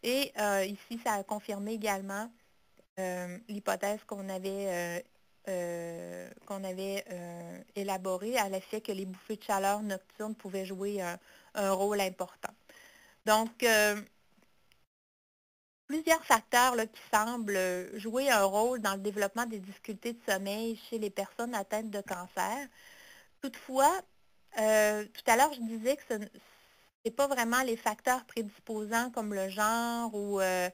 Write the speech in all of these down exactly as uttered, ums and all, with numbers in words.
Et euh, ici, ça a confirmé également euh, l'hypothèse qu'on avait, euh, euh, qu'on avait euh, élaborée à l'effet que les bouffées de chaleur nocturnes pouvaient jouer un, un rôle important. Donc, euh, plusieurs facteurs là, qui semblent jouer un rôle dans le développement des difficultés de sommeil chez les personnes atteintes de cancer. Toutefois, euh, tout à l'heure, je disais que ce n'est pas vraiment les facteurs prédisposants comme le genre ou euh,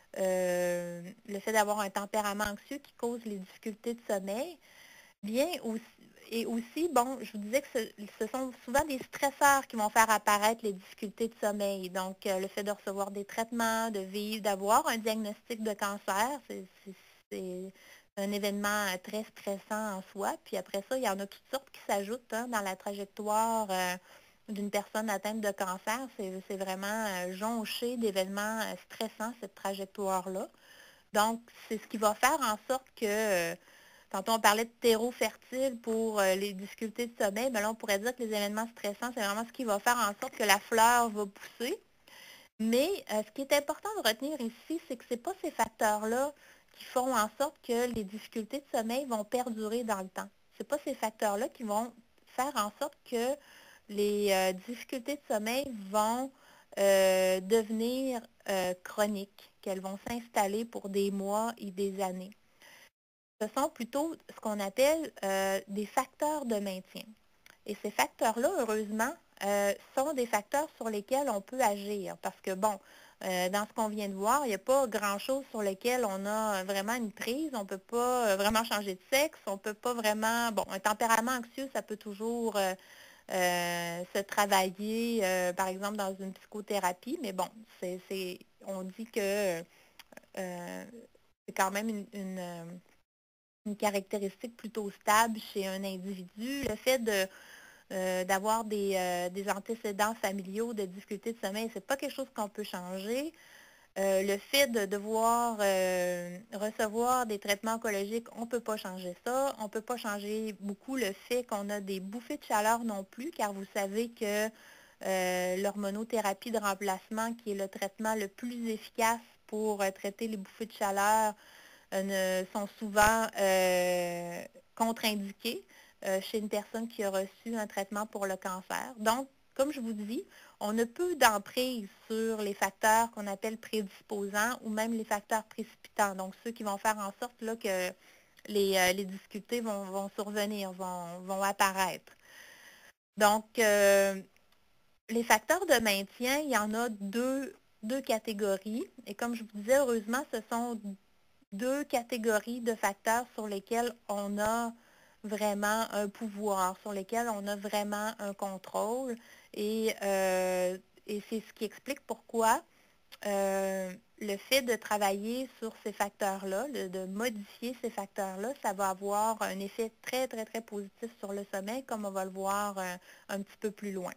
euh, le fait d'avoir un tempérament anxieux qui cause les difficultés de sommeil. Bien aussi, et aussi, bon, je vous disais que ce, ce sont souvent des stresseurs qui vont faire apparaître les difficultés de sommeil. Donc, euh, le fait de recevoir des traitements, de vivre, d'avoir un diagnostic de cancer, c'est un événement très stressant en soi. Puis après ça, il y en a toutes sortes qui s'ajoutent hein, dans la trajectoire euh, d'une personne atteinte de cancer. C'est vraiment euh, jonché d'événements euh, stressants, cette trajectoire-là. Donc, c'est ce qui va faire en sorte que euh, Tantôt, on parlait de terreau fertile pour euh, les difficultés de sommeil. Bien là, on pourrait dire que les événements stressants, c'est vraiment ce qui va faire en sorte que la fleur va pousser. Mais euh, ce qui est important de retenir ici, c'est que ce n'est pas ces facteurs-là qui font en sorte que les difficultés de sommeil vont perdurer dans le temps. Ce n'est pas ces facteurs-là qui vont faire en sorte que les euh, difficultés de sommeil vont euh, devenir euh, chroniques, qu'elles vont s'installer pour des mois et des années. Ce sont plutôt ce qu'on appelle euh, des facteurs de maintien. Et ces facteurs-là, heureusement, euh, sont des facteurs sur lesquels on peut agir. Parce que, bon, euh, dans ce qu'on vient de voir, il n'y a pas grand-chose sur lequel on a vraiment une prise. On ne peut pas euh, vraiment changer de sexe. On ne peut pas vraiment... Bon, un tempérament anxieux, ça peut toujours euh, euh, se travailler, euh, par exemple, dans une psychothérapie. Mais bon, c'est, c'est, on dit que euh, c'est quand même une... une une caractéristique plutôt stable chez un individu. Le fait de, euh, d'avoir des, euh, des antécédents familiaux de difficultés de sommeil, ce n'est pas quelque chose qu'on peut changer. Euh, le fait de devoir euh, recevoir des traitements oncologiques, on ne peut pas changer ça. On ne peut pas changer beaucoup le fait qu'on a des bouffées de chaleur non plus, car vous savez que euh, l'hormonothérapie de remplacement, qui est le traitement le plus efficace pour euh, traiter les bouffées de chaleur, ne sont souvent euh, contre-indiqués euh, chez une personne qui a reçu un traitement pour le cancer. Donc, comme je vous dis, on a peu d'emprise sur les facteurs qu'on appelle prédisposants ou même les facteurs précipitants, donc ceux qui vont faire en sorte là, que les, euh, les difficultés vont, vont survenir, vont, vont apparaître. Donc, euh, les facteurs de maintien, il y en a deux, deux catégories. Et comme je vous disais, heureusement, ce sont deux catégories de facteurs sur lesquels on a vraiment un pouvoir, sur lesquels on a vraiment un contrôle. Et, euh, et c'est ce qui explique pourquoi euh, le fait de travailler sur ces facteurs-là, de modifier ces facteurs-là, ça va avoir un effet très, très, très positif sur le sommeil, comme on va le voir un, un petit peu plus loin.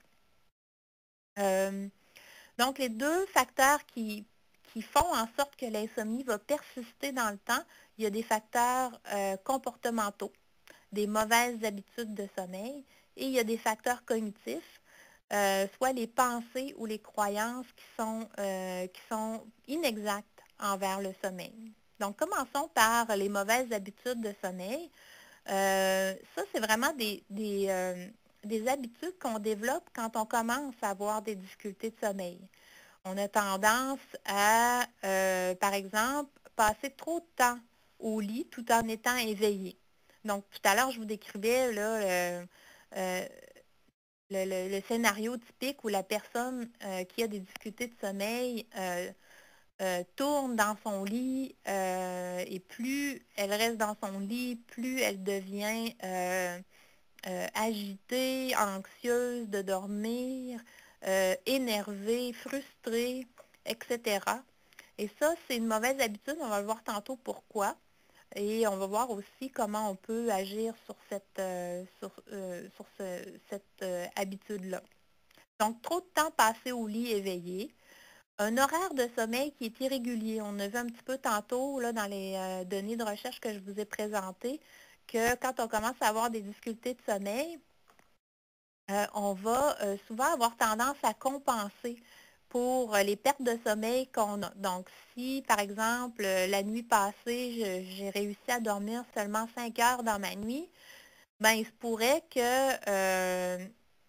Euh, donc, les deux facteurs qui, qui font en sorte que l'insomnie va persister dans le temps, il y a des facteurs euh, comportementaux, des mauvaises habitudes de sommeil, et il y a des facteurs cognitifs, euh, soit les pensées ou les croyances qui sont, euh, qui sont inexactes envers le sommeil. Donc, commençons par les mauvaises habitudes de sommeil. Euh, ça, c'est vraiment des, des, euh, des habitudes qu'on développe quand on commence à avoir des difficultés de sommeil. On a tendance à, euh, par exemple, passer trop de temps au lit tout en étant éveillé. Donc, tout à l'heure, je vous décrivais là, le, euh, le, le, le scénario typique où la personne euh, qui a des difficultés de sommeil euh, euh, tourne dans son lit euh, et plus elle reste dans son lit, plus elle devient euh, euh, agitée, anxieuse de dormir, euh, énervée, frustrée, et cetera. Et ça, c'est une mauvaise habitude. On va le voir tantôt pourquoi. Et on va voir aussi comment on peut agir sur cette, euh, sur, euh, sur ce, cette euh, habitude-là. Donc, trop de temps passé au lit éveillé. Un horaire de sommeil qui est irrégulier. On a vu un petit peu tantôt là, dans les euh, données de recherche que je vous ai présentées que quand on commence à avoir des difficultés de sommeil, euh, on va euh, souvent avoir tendance à compenser pour les pertes de sommeil qu'on a. Donc, si, par exemple, la nuit passée, j'ai réussi à dormir seulement cinq heures dans ma nuit, ben il se pourrait que euh,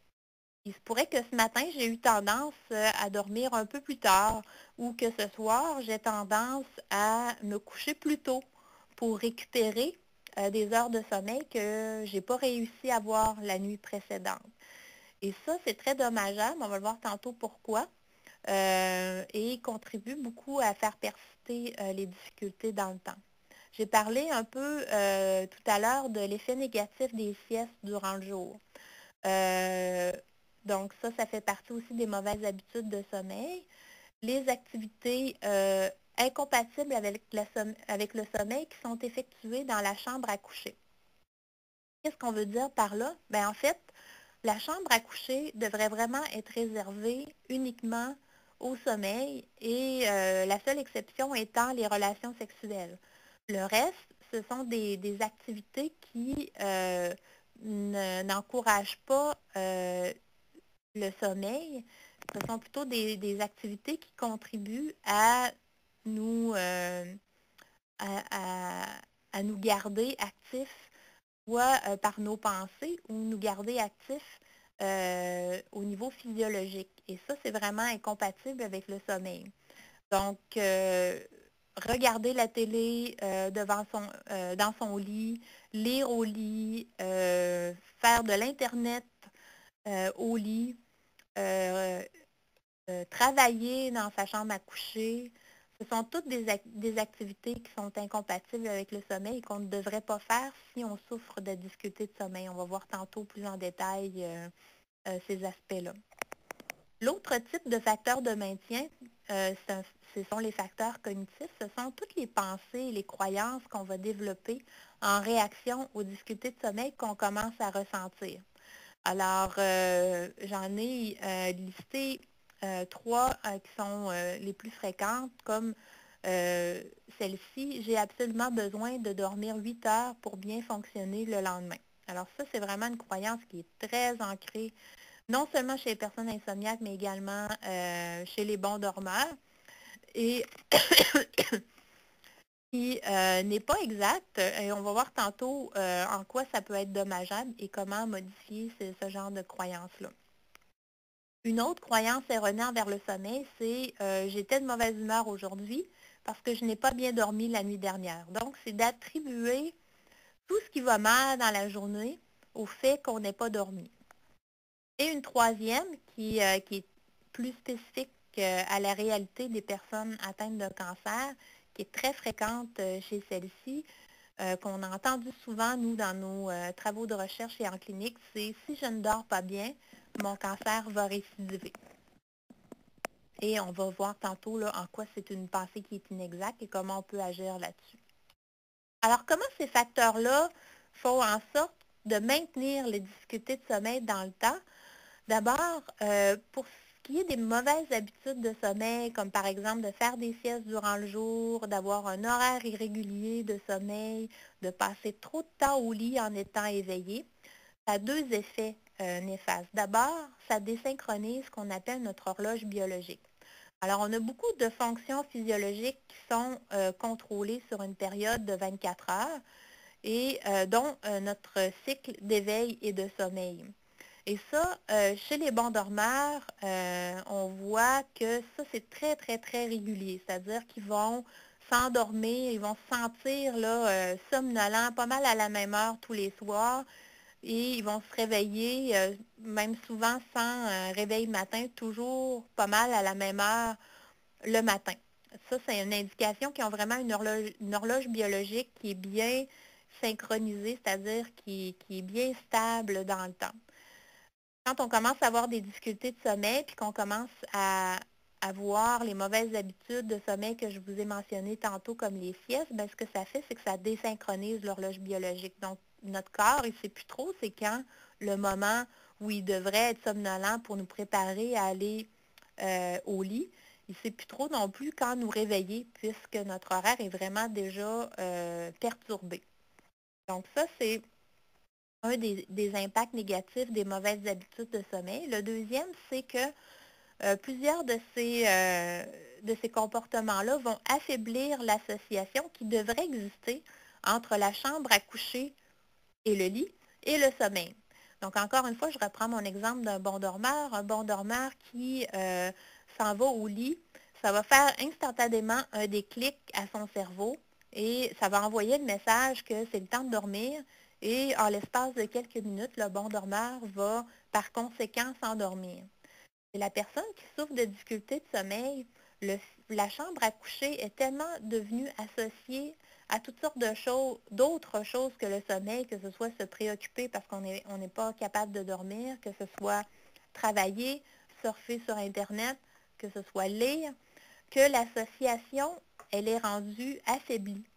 il se pourrait que ce matin, j'ai eu tendance à dormir un peu plus tard ou que ce soir, j'ai tendance à me coucher plus tôt pour récupérer euh, des heures de sommeil que je n'ai pas réussi à avoir la nuit précédente. Et ça, c'est très dommageable. On va le voir tantôt pourquoi. Euh, et contribue beaucoup à faire persister euh, les difficultés dans le temps. J'ai parlé un peu euh, tout à l'heure de l'effet négatif des siestes durant le jour. Euh, donc ça, ça fait partie aussi des mauvaises habitudes de sommeil. Les activités euh, incompatibles avec, la som avec le sommeil qui sont effectuées dans la chambre à coucher. Qu'est-ce qu'on veut dire par là? Bien, en fait, la chambre à coucher devrait vraiment être réservée uniquement au sommeil et euh, la seule exception étant les relations sexuelles. Le reste, ce sont des, des activités qui euh, n'encouragent pas euh, le sommeil. Ce sont plutôt des, des activités qui contribuent à nous, euh, à, à, à nous garder actifs, soit euh, par nos pensées ou nous garder actifs euh, au niveau physiologique. Et ça, c'est vraiment incompatible avec le sommeil. Donc, euh, regarder la télé euh, devant son, euh, dans son lit, lire au lit, euh, faire de l'Internet euh, au lit, euh, euh, travailler dans sa chambre à coucher, ce sont toutes des, ac des activités qui sont incompatibles avec le sommeil et qu'on ne devrait pas faire si on souffre de difficultés de sommeil. On va voir tantôt plus en détail euh, euh, ces aspects-là. L'autre type de facteur de maintien, euh, un, ce sont les facteurs cognitifs. Ce sont toutes les pensées et les croyances qu'on va développer en réaction aux difficultés de sommeil qu'on commence à ressentir. Alors, euh, j'en ai euh, listé euh, trois euh, qui sont euh, les plus fréquentes, comme euh, celle-ci. J'ai absolument besoin de dormir huit heures pour bien fonctionner le lendemain. Alors ça, c'est vraiment une croyance qui est très ancrée, non seulement chez les personnes insomniaques, mais également euh, chez les bons dormeurs. Et qui euh, n'est pas exact. Et on va voir tantôt euh, en quoi ça peut être dommageable et comment modifier ce, ce genre de croyance-là. Une autre croyance erronée envers le sommeil, c'est euh, j'étais de mauvaise humeur aujourd'hui parce que je n'ai pas bien dormi la nuit dernière. Donc, c'est d'attribuer tout ce qui va mal dans la journée au fait qu'on n'ait pas dormi. Et une troisième qui, euh, qui est plus spécifique euh, à la réalité des personnes atteintes de cancer, qui est très fréquente euh, chez celles-ci, euh, qu'on a entendu souvent, nous, dans nos euh, travaux de recherche et en clinique, c'est « si je ne dors pas bien, mon cancer va récidiver ». Et on va voir tantôt là, en quoi c'est une pensée qui est inexacte et comment on peut agir là-dessus. Alors, comment ces facteurs-là font en sorte de maintenir les difficultés de sommeil dans le temps? D'abord, euh, pour ce qui est des mauvaises habitudes de sommeil, comme par exemple de faire des siestes durant le jour, d'avoir un horaire irrégulier de sommeil, de passer trop de temps au lit en étant éveillé, ça a deux effets euh, néfastes. D'abord, ça désynchronise ce qu'on appelle notre horloge biologique. Alors, on a beaucoup de fonctions physiologiques qui sont euh, contrôlées sur une période de vingt-quatre heures et euh, dont euh, notre cycle d'éveil et de sommeil. Et ça, euh, chez les bons dormeurs, euh, on voit que ça, c'est très, très, très régulier. C'est-à-dire qu'ils vont s'endormir, ils vont se sentir là, euh, somnolents pas mal à la même heure tous les soirs et ils vont se réveiller, euh, même souvent sans euh, réveil matin, toujours pas mal à la même heure le matin. Ça, c'est une indication qu'ils ont vraiment une horloge, une horloge biologique qui est bien synchronisée, c'est-à-dire qui, qui est bien stable dans le temps. Quand on commence à avoir des difficultés de sommeil, puis qu'on commence à, à voir les mauvaises habitudes de sommeil que je vous ai mentionnées tantôt, comme les siestes, bien, ce que ça fait, c'est que ça désynchronise l'horloge biologique. Donc, notre corps, il ne sait plus trop c'est quand le moment où il devrait être somnolent pour nous préparer à aller euh, au lit. Il ne sait plus trop non plus quand nous réveiller, puisque notre horaire est vraiment déjà euh, perturbé. Donc, ça, c'est un des, des impacts négatifs des mauvaises habitudes de sommeil. Le deuxième, c'est que euh, plusieurs de ces, euh, de ces comportements-là vont affaiblir l'association qui devrait exister entre la chambre à coucher et le lit et le sommeil. Donc, encore une fois, je reprends mon exemple d'un bon dormeur. Un bon dormeur qui euh, s'en va au lit, ça va faire instantanément un déclic à son cerveau et ça va envoyer le message que c'est le temps de dormir. Et en l'espace de quelques minutes, le bon dormeur va par conséquent s'endormir. Et la personne qui souffre de difficultés de sommeil, le- la chambre à coucher est tellement devenue associée à toutes sortes de choses, d'autres choses que le sommeil, que ce soit se préoccuper parce qu'on n'est on n'est pas capable de dormir, que ce soit travailler, surfer sur Internet, que ce soit lire, que l'association, elle est rendue affaiblie.